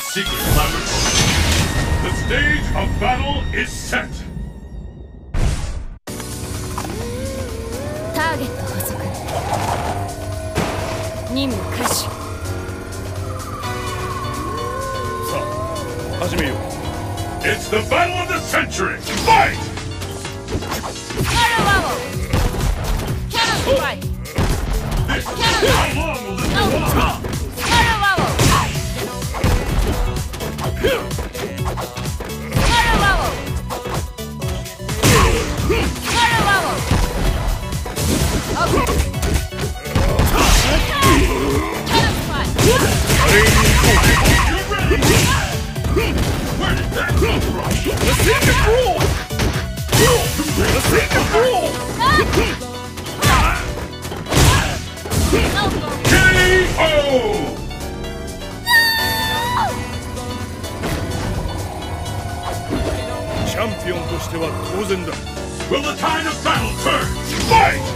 secret laboratory. The stage of battle is set. ターゲット捕捉。任務開始。 さあ、始めよう。It's the battle of the century. Fight! Fire level. Cannon strike. How long will this go on? Fire level. Fire level. Fire level. Okay. Cannon strike. You're ready. Where did that come from? The secret rule! The secret rule! K.O. チャンピオンとしては当然だ。Will the tide of battle turn? Fight!